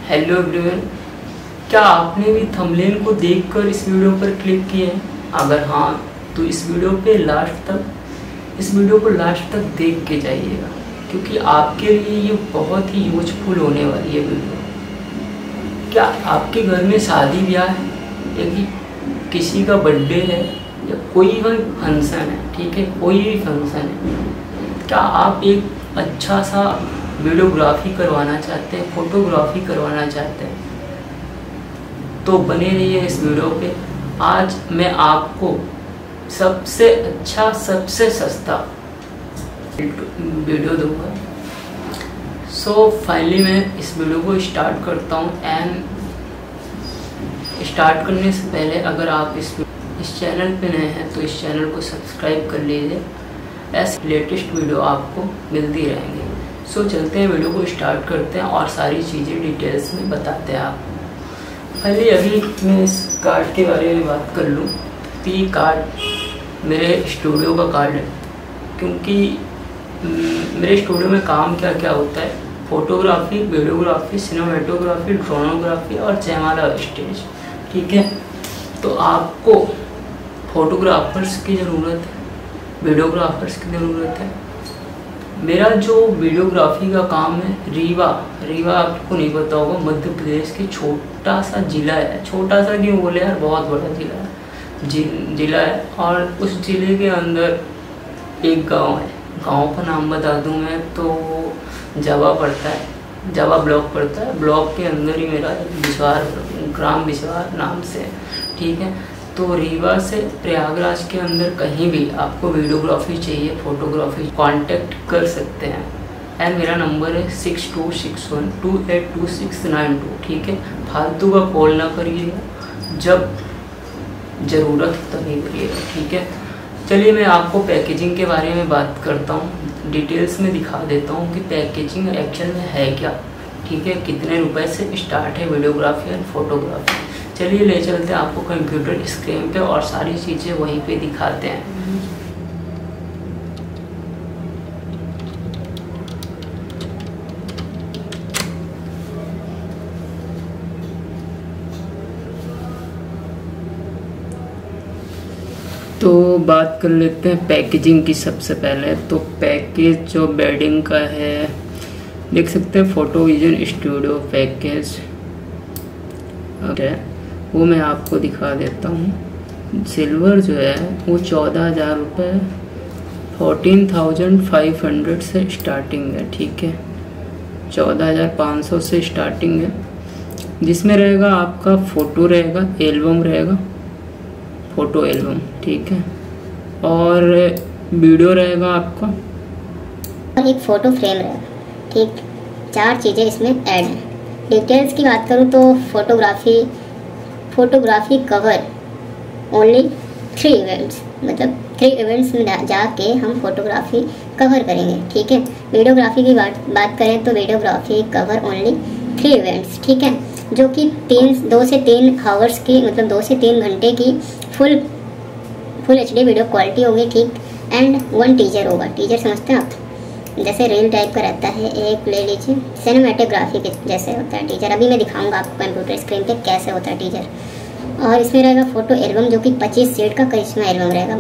Hello everyone, क्या आपने भी थंबनेल को देखकर इस वीडियो पर क्लिक किए हैं? अगर हाँ तो इस वीडियो को लास्ट तक देख के जाइएगा, क्योंकि आपके लिए ये बहुत ही यूजफुल होने वाली है वीडियो। क्या आपके घर में शादी ब्याह है या कि किसी का बर्थडे है या कोई भी फंक्शन है, ठीक है, कोई भी फंक्शन है, क्या आप एक अच्छा सा वीडियोग्राफी करवाना चाहते हैं, फोटोग्राफी करवाना चाहते हैं, तो बने रहिए इस वीडियो पे। आज मैं आपको सबसे अच्छा, सबसे सस्ता वीडियो दूंगा। सो फाइनली मैं इस वीडियो को स्टार्ट करता हूँ। एंड स्टार्ट करने से पहले अगर आप इस चैनल पे नए हैं तो इस चैनल को सब्सक्राइब कर लीजिए, ऐसे लेटेस्ट वीडियो आपको मिलती रहेंगी। सो चलते हैं, वीडियो को स्टार्ट करते हैं और सारी चीज़ें डिटेल्स में बताते हैं आपको। पहले अभी मैं इस कार्ड के बारे में बात कर लूँ तो ये कार्ड मेरे स्टूडियो का कार्ड है, क्योंकि मेरे स्टूडियो में काम क्या क्या होता है, फोटोग्राफी, वीडियोग्राफी, सिनेमेटोग्राफी, ड्रोनोग्राफी और जयमाला स्टेज, ठीक है। तो आपको फोटोग्राफर्स की ज़रूरत है, वीडियोग्राफर्स की ज़रूरत है। मेरा जो वीडियोग्राफी का काम है, रीवा आपको नहीं पता होगा, मध्य प्रदेश की छोटा सा जिला है। छोटा सा क्यों बोले यार, बहुत बड़ा जिला है। और उस जिले के अंदर एक गांव है, गांव का नाम बता दूं मैं तो जावा पड़ता है, जावा ब्लॉक पड़ता है। ब्लॉक के अंदर ही मेरा ग्राम बिछवार नाम से, ठीक है। तो रीवा से प्रयागराज के अंदर कहीं भी आपको वीडियोग्राफी चाहिए, फोटोग्राफी, कांटेक्ट कर सकते हैं। एंड मेरा नंबर है 6261282692, ठीक है। फालतू का कॉल ना करिएगा, जब ज़रूरत हो तभी करिएगा, ठीक है। चलिए मैं आपको पैकेजिंग के बारे में बात करता हूँ, डिटेल्स में दिखा देता हूँ कि पैकेजिंग एक्चुअल में है क्या, ठीक है। कितने रुपए से स्टार्ट है वीडियोग्राफी एंड फोटोग्राफी। चलिए ले चलते हैं आपको कंप्यूटर स्क्रीन पे और सारी चीज़ें वहीं पे दिखाते हैं। तो बात कर लेते हैं पैकेजिंग की। सबसे पहले तो पैकेज जो बेडिंग का है, देख सकते हैं फोटोविजन स्टूडियो पैकेज है, वो मैं आपको दिखा देता हूँ। सिल्वर जो है वो 14,000 रुपये, 14,500 से स्टार्टिंग है, ठीक है। 14,500 से स्टार्टिंग है, जिसमें रहेगा आपका फ़ोटो रहेगा, एल्बम रहेगा, फ़ोटो एल्बम, ठीक है। और वीडियो रहेगा आपका, और एक फ़ोटो फ्रेम रहेगा, ठीक। 4 चीज़ें इसमें ऐड हैं। डिटेल्स की बात करूँ तो फोटोग्राफी कवर ओनली 3 इवेंट्स, मतलब 3 इवेंट्स में जाके हम फोटोग्राफी कवर करेंगे, ठीक है। वीडियोग्राफी की बात करें तो वीडियोग्राफी कवर ओनली 3 इवेंट्स, ठीक है, जो कि 2 से 3 आवर्स की, मतलब 2 से 3 घंटे की फुल HD वीडियो क्वालिटी होगी, ठीक। एंड 1 टीजर होगा। टीजर समझते हैं आप, जैसे रील टाइप का रहता है, एक ले लीजिए, सिनेमेटोग्राफी के जैसे होता है टीजर। अभी मैं दिखाऊंगा आपको कंप्यूटर स्क्रीन पे कैसे होता है टीजर। और इसमें रहेगा फ़ोटो एल्बम, जो कि 25 सीट का करिश्मा एल्बम रहेगा,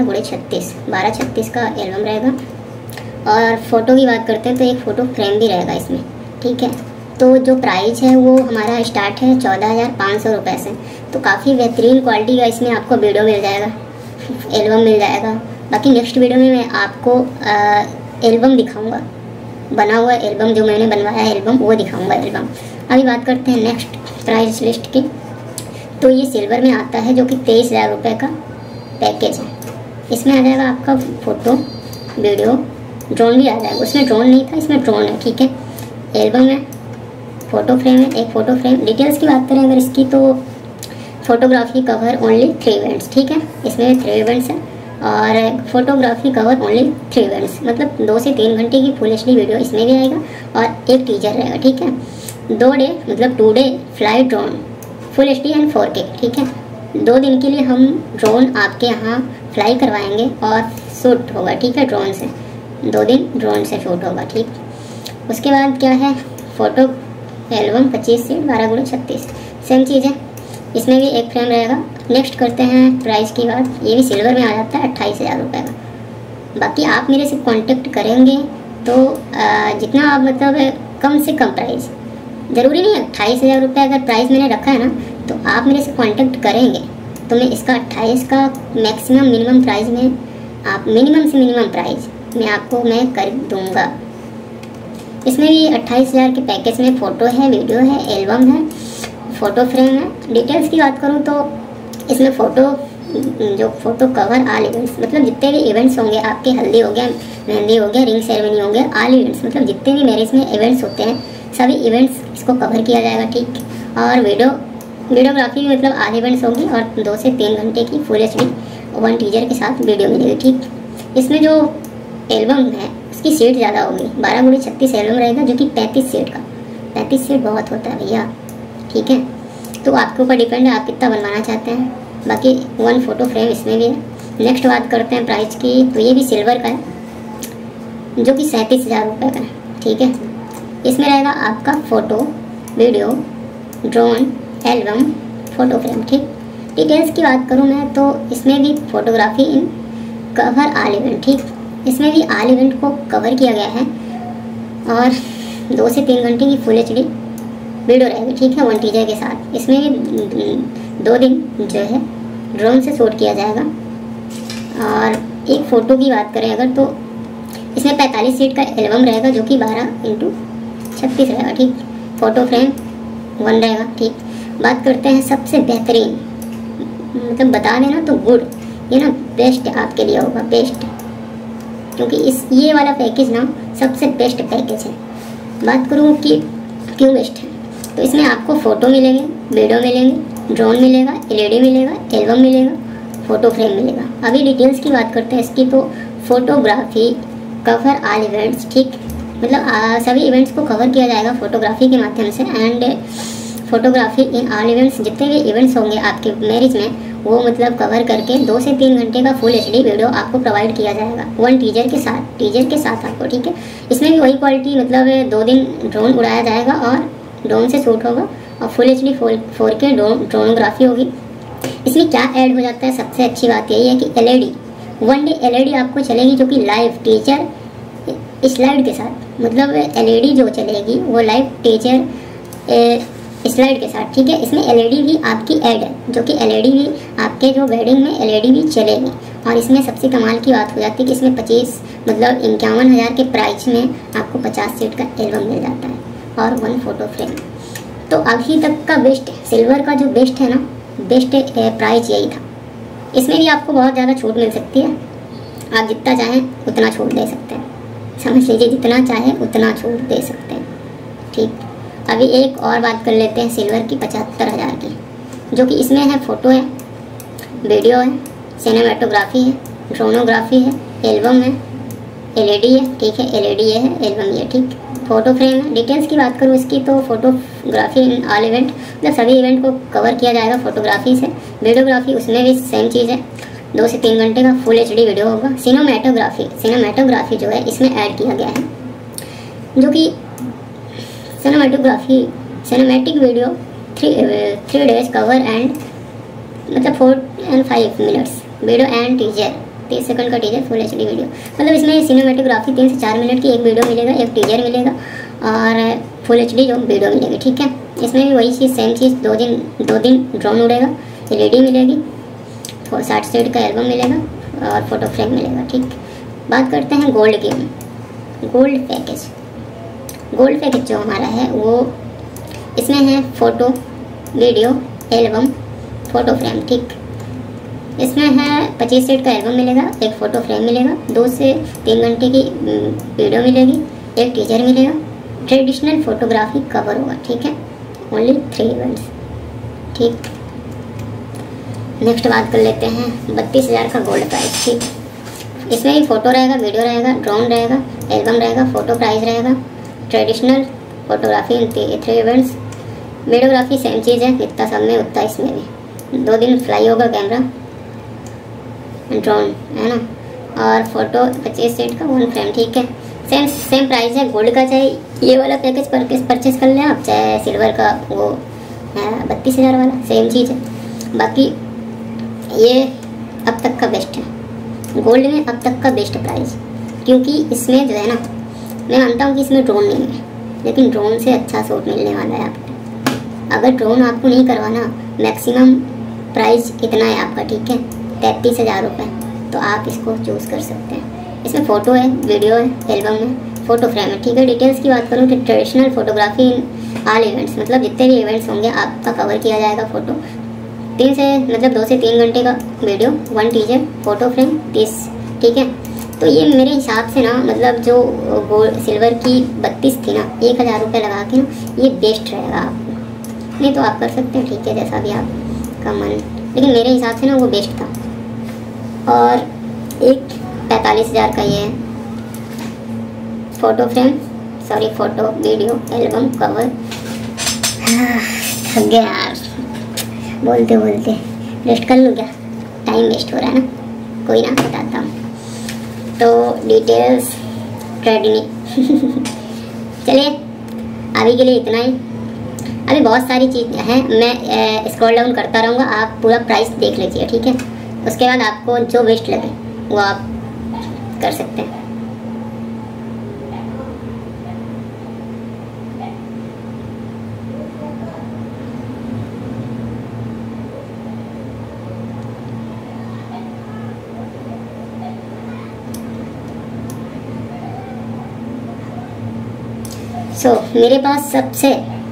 12x36 का एल्बम रहेगा। और फ़ोटो की बात करते हैं तो एक फ़ोटो फ्रेम भी रहेगा इसमें, ठीक है। तो जो प्राइस है वो हमारा स्टार्ट है 14,500 रुपये से। तो काफ़ी बेहतरीन क्वालिटी का इसमें आपको वीडियो मिल जाएगा, एल्बम मिल जाएगा। बाकी नेक्स्ट वीडियो में मैं आपको एल्बम दिखाऊंगा, बना हुआ एल्बम जो मैंने बनवाया है एल्बम, वो दिखाऊंगा एल्बम। अभी बात करते हैं नेक्स्ट प्राइस लिस्ट की। तो ये सिल्वर में आता है, जो कि 23,000 रुपये का पैकेज है। इसमें आ जाएगा आपका फ़ोटो, वीडियो, ड्रोन भी आ जाएगा। उसमें ड्रोन नहीं था, इसमें ड्रोन है, ठीक है। एल्बम है, फ़ोटो फ्रेम है, एक फ़ोटो फ्रेम। डिटेल्स की बात करें अगर इसकी, तो फोटोग्राफी कवर ओनली 3 इवेंट्स, ठीक है। इसमें 3 इवेंट्स हैं और फोटोग्राफी कवर ओनली 3 इवेंट्स, मतलब 2 से 3 घंटे की फुल HD वीडियो इसमें भी आएगा और एक टीजर रहेगा, ठीक है। 2 डे, मतलब 2 day fly drone, full HD and 4K, ठीक है। 2 दिन के लिए हम ड्रोन आपके यहाँ फ्लाई करवाएंगे और शूट होगा, ठीक है, ड्रोन से। 2 दिन ड्रोन से शूट होगा, ठीक। उसके बाद क्या है, एल्बम 25 सीट 12x36, सेम चीज़ है, इसमें भी एक फ्रेम रहेगा। नेक्स्ट करते हैं प्राइस की बात, ये भी सिल्वर में आ जाता है 28,000 रुपये का। बाकी आप मेरे से कांटेक्ट करेंगे तो जितना आप मतलब कम से कम प्राइस, ज़रूरी नहीं है 28,000 रुपये अगर प्राइस मैंने रखा है ना, तो आप मेरे से कांटेक्ट करेंगे तो मैं इसका 28 का मैक्सिमम मिनिमम प्राइस में, आप मिनिमम से मिनिमम प्राइस मैं आपको मैं कर दूंगा। इसमें भी 28,000 के पैकेज में फ़ोटो है, वीडियो है, एल्बम है, फ़ोटो फ्रेम है। डिटेल्स की बात करूँ तो इसमें फ़ोटो कवर ऑल इवेंट्स, मतलब जितने भी इवेंट्स होंगे आपके, हल्दी हो गया, मेहंदी हो गया, रिंग सेरेमनी हो गया, ऑल इवेंट्स मतलब जितने भी मैरिज में इवेंट्स होते हैं सभी इवेंट्स इसको कवर किया जाएगा, ठीक। और वीडियोग्राफी मतलब आधे इवेंट्स होंगी और 2 से 3 घंटे की फुल HD 1 टीजर के साथ वीडियो मिलेगी, ठीक। इसमें जो एल्बम है उसकी सीट ज़्यादा होगी, 12x36 एल्बम रहेगा जो कि 35 सीट का। 35 सीट बहुत होता है भैया, ठीक है। तो आपके ऊपर डिपेंड है आप कितना बनवाना चाहते हैं। बाकी 1 फ़ोटो फ्रेम इसमें भी है। नेक्स्ट बात करते हैं प्राइस की, तो ये भी सिल्वर का है जो कि 37,000 रुपये का है, ठीक है। इसमें रहेगा आपका photo, video, drone, album, photo frame, ठीक। डिटेल्स की बात करूँ मैं तो इसमें भी photography in cover all event, ठीक। इसमें भी ऑल इवेंट को कवर किया गया है और 2 से 3 घंटे की फुल HD वीडियो रहेगी, ठीक है, 1 टीजर के साथ। इसमें भी 2 दिन जो है ड्रोन से शूट किया जाएगा। और एक फ़ोटो की बात करें अगर तो इसमें 45 सीट का एल्बम रहेगा जो कि 12x36 रहेगा, ठीक। फ़ोटो फ्रेम 1 रहेगा, ठीक। बात करते हैं सबसे बेहतरीन, मतलब बता देना तो गुड, ये ना बेस्ट आपके लिए होगा, बेस्ट, क्योंकि ये वाला पैकेज ना सबसे बेस्ट पैकेज है। बात करूँ कि क्यों बेस्ट है, तो इसमें आपको फ़ोटो मिलेंगे, वीडियो मिलेंगे, ड्रोन मिलेगा, LED मिलेगा, एल्बम मिलेगा, फ़ोटो फ्रेम मिलेगा। अभी डिटेल्स की बात करते हैं इसकी, तो फोटोग्राफी कवर ऑल इवेंट्स, ठीक, मतलब सभी इवेंट्स को कवर किया जाएगा फोटोग्राफी के माध्यम से। And photography in all events, जितने भी इवेंट्स होंगे आपके मैरिज में वो मतलब कवर करके 2 से 3 घंटे का फुल HD वीडियो आपको प्रोवाइड किया जाएगा 1 टीजर के साथ आपको, ठीक है। इसमें भी वही क्वालिटी, मतलब 2 दिन ड्रोन उड़ाया जाएगा और ड्रोन से शूट होगा और फुल HD 4K ड्रोनोग्राफी होगी। इसमें क्या ऐड हो जाता है, सबसे अच्छी बात यही है कि LED 1 डे LED आपको चलेगी जो कि लाइव टीजर स्लाइड के साथ, मतलब LED जो चलेगी वो लाइव टीजर स्लाइड के साथ, ठीक है। इसमें LED भी आपकी ऐड है जो कि LED भी आपके जो वेडिंग में LED भी चलेगी। और इसमें सबसे कमाल की बात हो जाती है कि इसमें 51,000 के प्राइस में आपको 50 सीट का एल्बम मिल जाता है और 1 फ़ोटो फ्रेम। तो अभी तक का बेस्ट, सिल्वर का जो बेस्ट है ना, बेस्ट प्राइस यही था। इसमें भी आपको बहुत ज़्यादा छूट मिल सकती है, आप जितना चाहें उतना छूट दे सकते हैं, समझ लीजिए जितना चाहें उतना छूट दे सकते हैं, ठीक। अभी एक और बात कर लेते हैं सिल्वर की 75,000 की, जो कि इसमें है फ़ोटो है, वीडियो है, सिनेमेटोग्राफी है, ड्रोनोग्राफी है, एल्बम है, LED है, ठीक है, LED है, एल्बम है, ठीक। फ़ोटो फ्रेम है। डिटेल्स की बात करूँ इसकी तो फोटोग्राफी इन ऑल इवेंट, मतलब सभी इवेंट को कवर किया जाएगा फोटोग्राफी से। वीडियोग्राफी उसमें भी सेम चीज़ है, 2 से 3 घंटे का फुल HD वीडियो होगा। सिनेमेटोग्राफी जो है इसमें ऐड किया गया है, जो कि cinematic video 3 days cover and मतलब 4 and 5 minutes video and teaser, 30 second का टीजर फुल HD वीडियो, मतलब इसमें सिनेमेटोग्राफी 3 से 4 मिनट की एक वीडियो मिलेगा, एक टीजर मिलेगा और फुल HD जो वीडियो मिलेगी, ठीक है। इसमें भी वही चीज़, सेम चीज़, 2 दिन ड्रोन उड़ेगा, LED मिलेगी, 60 सीट का एल्बम मिलेगा और फोटो फ्रेम मिलेगा, ठीक। बात करते हैं गोल्ड की, गोल्ड पैकेज जो हमारा है वो इसमें है photo, video, album, photo frame, ठीक। इसमें है 25 सीट का एल्बम मिलेगा, एक फ़ोटो फ्रेम मिलेगा, 2 से 3 घंटे की वीडियो मिलेगी, एक टीजर मिलेगा, ट्रेडिशनल फोटोग्राफी कवर होगा, ठीक है, ओनली 3 इवेंट्स, ठीक। नेक्स्ट बात कर लेते हैं 32,000 का गोल्ड प्राइस, ठीक। इसमें भी फ़ोटो रहेगा, वीडियो रहेगा, ड्रोन रहेगा, एल्बम रहेगा, फ़ोटो प्राइस रहेगा, traditional photography in 3 events, videography same चीज़ है, जितना सब में उतना इसमें भी, 2 दिन फ्लाई होगा कैमरा, ड्रोन है ना, और फोटो 25 सीट का 1 फ्रेम, ठीक है। सेम प्राइस है। गोल्ड का चाहे ये वाला पैकेज परचेस कर लें आप, चाहे सिल्वर का वो 32,000 वाला, सेम चीज़ है। बाकी ये अब तक का बेस्ट है, गोल्ड में अब तक का बेस्ट प्राइस, क्योंकि इसमें जो है ना, मैं मानता हूँ कि इसमें ड्रोन नहीं है, लेकिन ड्रोन से अच्छा शॉट मिलने वाला है आपको। अगर ड्रोन आपको नहीं करवाना, मैक्सिमम प्राइस इतना है आपका, ठीक है, 33,000 रुपये, तो आप इसको चूज़ कर सकते हैं। इसमें फ़ोटो है, वीडियो है, एल्बम है, फ़ोटो फ्रेम है, ठीक है। डिटेल्स की बात करूँ तो traditional photography in all events, मतलब जितने भी इवेंट्स होंगे आपका कवर किया जाएगा। फ़ोटो 2 से 3 घंटे का वीडियो, 1 टीजर, फ़ोटो फ्रेम 30, ठीक है। तो ये मेरे हिसाब से ना, मतलब जो गोल्ड सिल्वर की 32 थी ना, 1,000 रुपये लगा के ना, ये बेस्ट रहेगा आपको। नहीं तो आप कर सकते हैं, ठीक है, जैसा भी आपका मन, लेकिन मेरे हिसाब से ना वो बेस्ट था। और एक 45,000 का ये है photo frame, sorry photo video album cover. थक गया यार बोलते बोलते, रेस्ट कर लूँ क्या, टाइम वेस्ट हो रहा है ना, कोई ना बताता हूँ। तो डिटेल्स ट्रेडिनी चलिए अभी के लिए इतना ही। अभी बहुत सारी चीज़ हैं, मैं स्क्रॉल डाउन करता रहूँगा, आप पूरा प्राइस देख लीजिए, ठीक है। उसके बाद आपको जो बेस्ट लगे वो आप कर सकते हैं। मेरे पास सबसे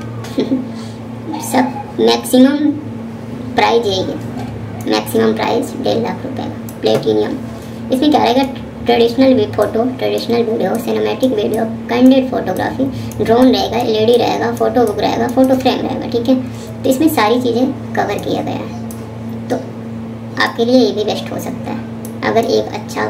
मैक्सिमम प्राइस यही है, मैक्सिमम प्राइस 1.5 लाख रुपए का प्लेटिनियम। इसमें क्या रहेगा, traditional photo, traditional video, cinematic video, candid photography, drone रहेगा, एलईडी रहेगा, फ़ोटो बुक रहेगा, फ़ोटो फ्रेम रहेगा, ठीक है। तो इसमें सारी चीज़ें कवर किया गया है, तो आपके लिए ये भी बेस्ट हो सकता है अगर एक अच्छा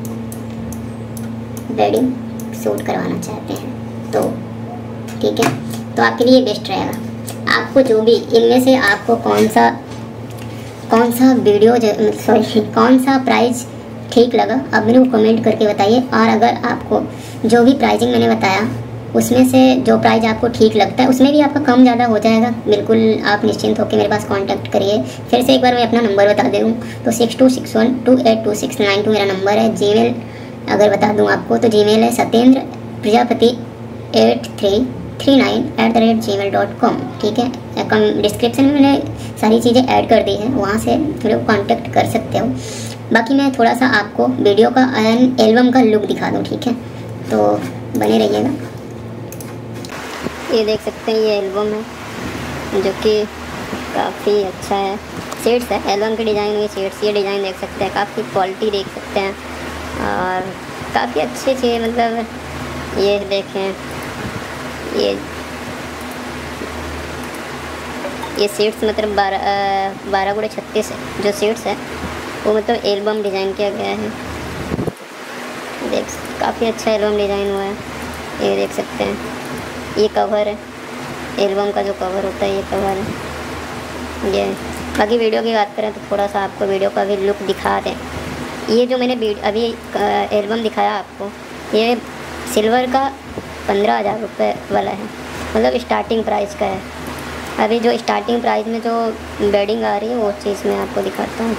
वेडिंग शूट करवाना चाहते हैं तो, ठीक है। तो आपके लिए बेस्ट रहेगा। आपको जो भी इनमें से आपको कौन सा वीडियो कौन सा प्राइस ठीक लगा, आप मेरे को कमेंट करके बताइए। और अगर आपको जो भी प्राइसिंग मैंने बताया उसमें से जो प्राइस आपको ठीक लगता है, उसमें भी आपका कम ज़्यादा हो जाएगा, बिल्कुल आप निश्चिंत होकर मेरे पास कांटेक्ट करिए। फिर से एक बार मैं अपना नंबर बता दे दूँ तो 6261282692 मेरा नंबर है। जीमेल अगर बता दूँ आपको तो जीमेल है सत्येंद्र प्रजापति 8339@gmail.com, ठीक है। डिस्क्रिप्शन में मैंने सारी चीज़ें ऐड कर दी हैं, वहाँ से मेरे को कॉन्टेक्ट कर सकते हो। बाकी मैं थोड़ा सा आपको वीडियो का एल्बम का लुक दिखा दूँ, ठीक है, तो बने रहिएगा। ये देख सकते हैं, ये एल्बम है जो कि काफ़ी अच्छा है, शेड्स है, एल्बम के डिज़ाइन में शेड्स, ये डिज़ाइन देख सकते हैं, काफ़ी क्वालिटी देख सकते हैं और काफ़ी अच्छे थे, मतलब ये देखें, ये सीट्स मतलब 12x36 जो सीट्स है वो मतलब एल्बम डिज़ाइन किया गया है। देख काफ़ी अच्छा एल्बम डिज़ाइन हुआ है, ये देख सकते हैं। ये कवर है, एल्बम का जो कवर होता है ये कवर है ये। बाकी वीडियो की बात करें तो थोड़ा सा आपको वीडियो का भी लुक दिखा दें। ये जो मैंने अभी एल्बम दिखाया आपको, ये सिल्वर का 15,000 रुपये वाला है, मतलब स्टार्टिंग प्राइस का है। अभी जो स्टार्टिंग प्राइस में जो बेडिंग आ रही है वो चीज़ मैं आपको दिखाता हूँ।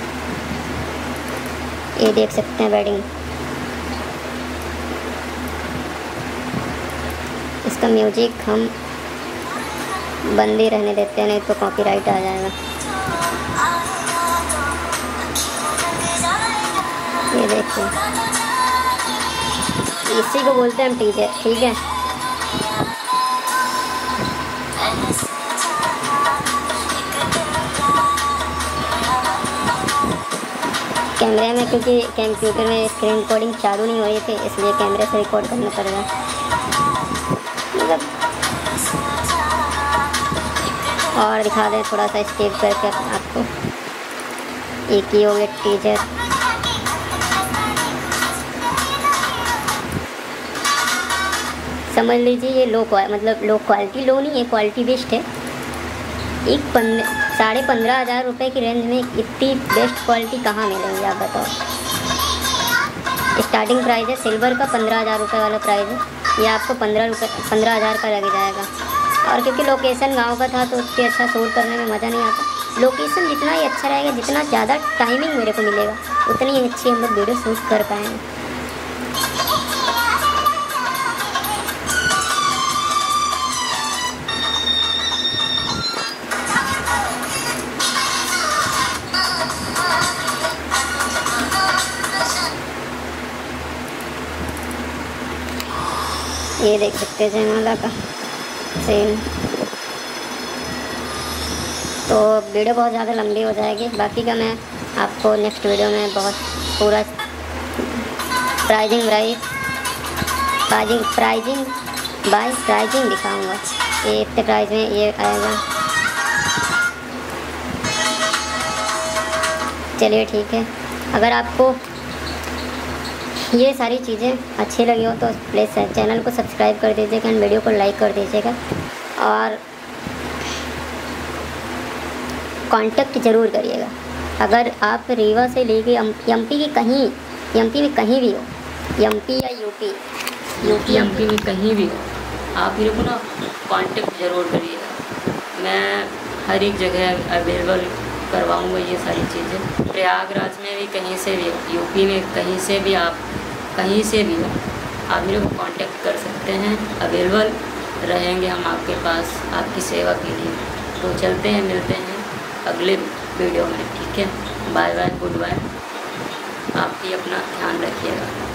ये देख सकते हैं बेडिंग, इसका म्यूजिक हम बंद ही रहने देते हैं, नहीं तो कॉपीराइट आ जाएगा। ये देखिए, इसी को बोलते हैं हम टीजर, ठीक है। कैमरे में क्योंकि कंप्यूटर में स्क्रीन रिकॉर्डिंग चालू नहीं हो रही थी, इसलिए कैमरे से रिकॉर्ड करना पड़ रहा है, मतलब। और दिखा दें थोड़ा सा स्टेप करके आपको, एक ही हो गया टीजर। समझ लीजिए ये मतलब लो क्वालिटी, लो नहीं है, क्वालिटी बेस्ट है। एक 15,500 रुपये की रेंज में इतनी बेस्ट क्वालिटी कहाँ मिलेंगी आप बताओ। स्टार्टिंग प्राइस है सिल्वर का 15,000 रुपये वाला प्राइस है। ये आपको 15,000 का लग जाएगा। और क्योंकि लोकेशन गांव का था तो उसके अच्छा शूट करने में मज़ा नहीं आता। लोकेशन जितना ही अच्छा रहेगा, जितना ज़्यादा टाइमिंग मेरे को मिलेगा, उतनी ही अच्छी हम लोग वीडियो शूट कर पाएंगे। ये देख सकते हैं जयमाला का सीन। तो वीडियो बहुत ज़्यादा लंबी हो जाएगी, बाकी का मैं आपको नेक्स्ट वीडियो में बहुत पूरा प्राइजिंग दिखाऊंगा। ये इतने प्राइस में ये आएगा। चलिए ठीक है, अगर आपको ये सारी चीज़ें अच्छी लगी हो तो प्लीज़ चैनल को सब्सक्राइब कर दीजिएगा एंड वीडियो को लाइक कर दीजिएगा और कांटेक्ट ज़रूर करिएगा। अगर आप रीवा से लेके एमपी में कहीं भी हो, एमपी या यूपी में कहीं भी हो, आप मेरे को ना कांटेक्ट ज़रूर करिएगा। मैं हर एक जगह अवेलेबल करवाऊँगा ये सारी चीज़ें। प्रयागराज में भी कहीं से भी, यूपी में कहीं से भी, आप कहीं से भी हो, आप मेरे को कांटेक्ट कर सकते हैं। अवेलेबल रहेंगे हम आपके पास आपकी सेवा के लिए। तो चलते हैं, मिलते हैं अगले वीडियो में। ठीक है, बाय बाय, गुड बाय। आप भी अपना ध्यान रखिएगा।